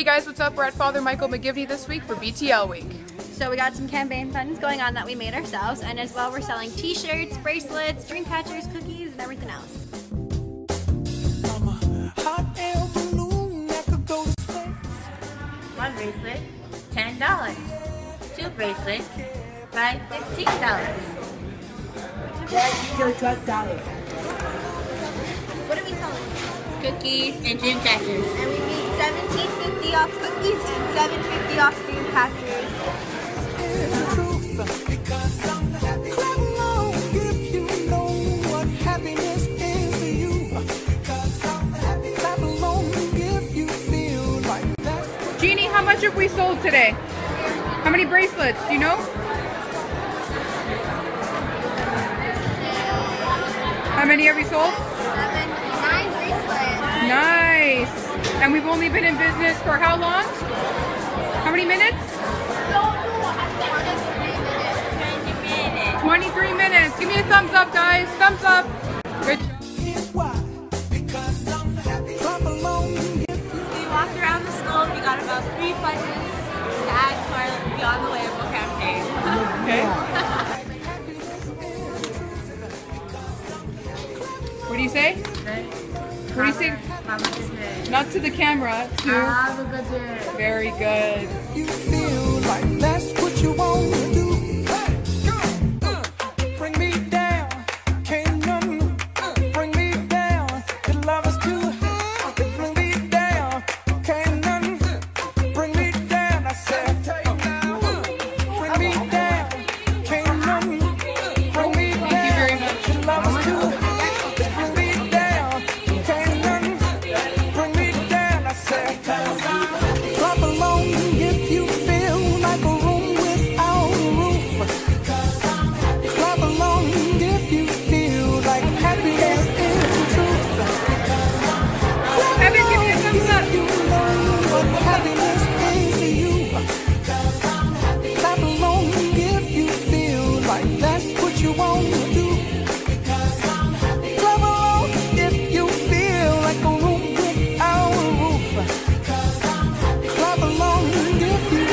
guys, what's up? We're at Father Michael McGivney this week for BTL week. So we got some campaign funds going on that we made ourselves, and as well we're selling t-shirts, bracelets, dream catchers, cookies, and everything else. One bracelet, $10. Two bracelets, $15. $12. What are we selling? Cookies and dream catchers. And we made $17.50 off cookies and $7.50 off dream catchers. Jeannie, how much have we sold today? How many bracelets? Do you know? How many have we sold? 9 bracelets. Nice. And we've only been in business for how long? How many minutes? 23 minutes. Give me a thumbs up, guys. Thumbs up. Good job. We walked around the school and we got about 3 pledges to add to our Beyond the Label campaign. Okay. What do you say? What do you say? Have a good day. Not to the camera. To. Have a good day. Very good. You feel like that's what you want to do. Bring me down, can't none bring me down. Your love is too high. Bring me down, can't none bring me down. I said, bring me down, can't none bring me down. Thank you very much. Your love is too high. Bring me down, can't none bring me down. I said, clap along if you feel like a room without a roof. Clap along if you feel like happiness is the truth. Evan, give me a thumbs up. You know what happiness is to you. Clap along if you feel like that's what you want to do. Clap along if you feel like a room without a roof. Clap along if you feel.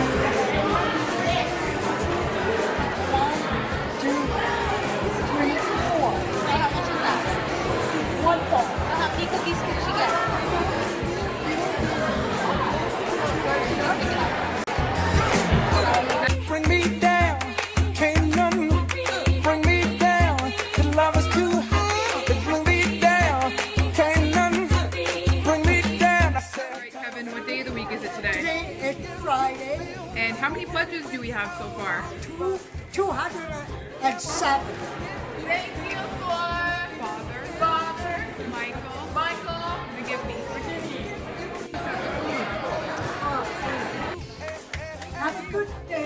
1 bowl. How many cookies could she get? Bring me down, can't none bring me down. Your love is too high. Bring me down, can't none bring me down. I said, All right, Kevin, what day of the week is it today? Today is Friday, And how many pledges do we have so far? 207. Thank you for Father Michael McGivney. Have a good day.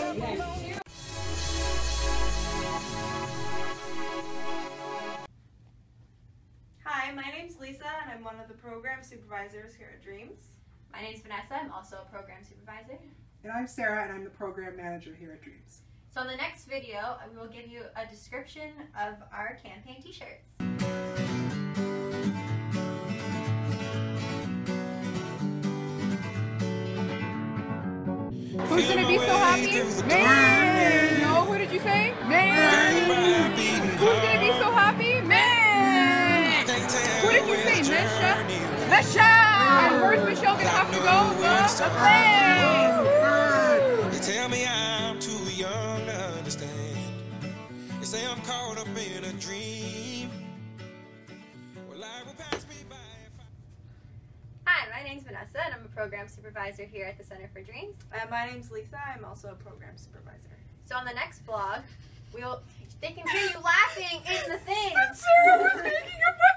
Hi, my name's Lisa and I'm one of the program supervisors here at Dreams. My name's Vanessa. I'm also a program supervisor. And I'm Sarah, and I'm the program manager here at Dreams. So in the next video, we will give you a description of our campaign t-shirts. Who's gonna be so happy? Man! No, what did you say? Man! Who's gonna be so happy? Man! What did you say? Mesha? Mesha! And where's Michelle gonna have to go? The plane! You tell me I'm too young to understand. You say I'm caught up in a dream. Well, life will pass me by if I... Hi, my name's Vanessa, and I'm a program supervisor here at the Center for Dreams. My name's Lisa, I'm also a program supervisor. So on the next vlog, they can hear you laughing in the thing. Sarah was making a